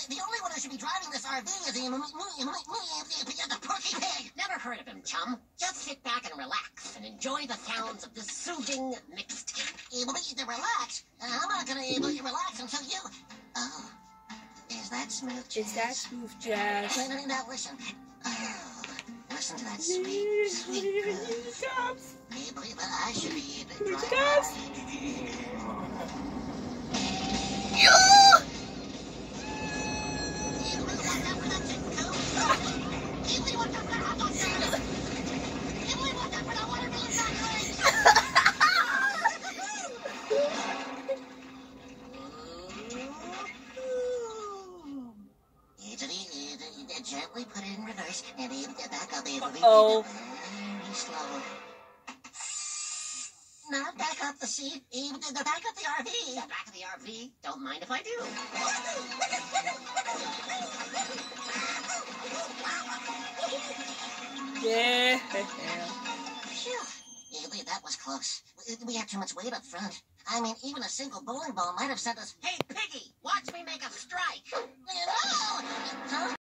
The only one who should be driving this RV is the Porky Pig. Never heard of him, chum. Just sit back and relax and enjoy the sounds of this soothing mixtape. Relax. I'm not gonna relax until you. Oh, is that smooth jazz? Is that smooth jazz? Now listen. Oh, listen to that sweet, sweet groove. Hey, believe it, I should be driving. Gently put it in reverse and back up very slow. Now back up the seat. Back up the RV. Back of the RV? Don't mind if I do. Yeah. Phew. That was close. We had too much weight up front. I mean, even a single bowling ball might have sent us... Hey, Piggy, watch me make a strike. Huh?